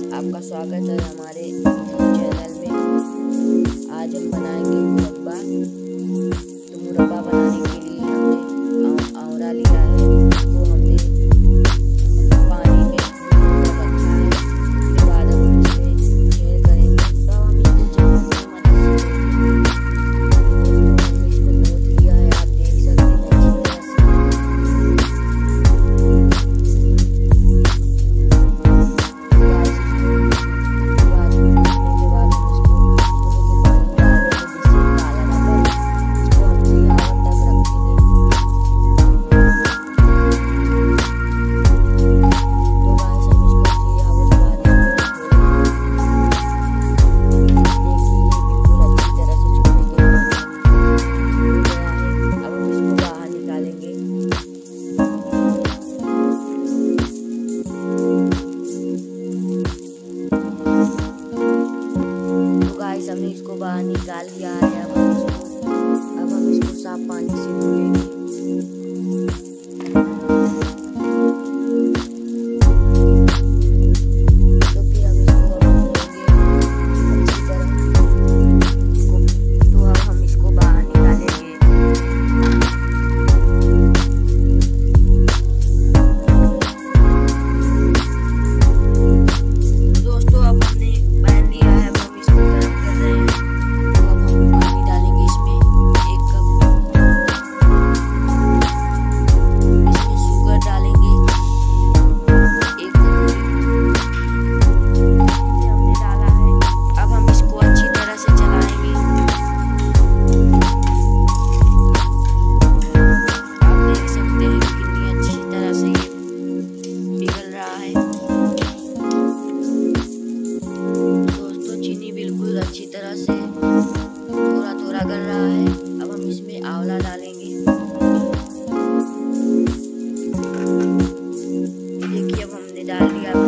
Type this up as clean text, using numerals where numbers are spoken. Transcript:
आपका स्वागत है हमारे चैनल में। आज हम बनाएंगे मुरब्बा। तो मुरब्बा बनाने के लिए हमने आवड़ा लिया है, उसको हमने पानी में रखा है। उसके बाद हम इसमें छेद करेंगे। तो हम इसको इसको धो लिया है, आप देख सकते हैं अच्छी हमने इसको बाहर निकाल लिया है। अब हम इसको साफ पानी से धोएंगे। तो फिर हम इसको अच्छी तरह तो अब हम इसको बाहर निकालेंगे। तो दोस्तों अब हमने पैन लिया है, अब हम इसको गरम कर रहे हैं। तो अब हम पानी डालेंगे इसमें 1 कप। इसमें शुगर डालेंगे 1 कटोरी। हमने डाला है। अब हम इसको अच्छी तरह से चलाएंगे। आप देख सकते हैं कि कितनी अच्छी तरह से ये पिघल रहा है। दोस्तों चीनी बिल्कुल अच्छी तरह से थोड़ा थोड़ा गल रहा है। अब हम इसमें आंवला डालेंगे। ये देखिए अब हमने डाल दिया।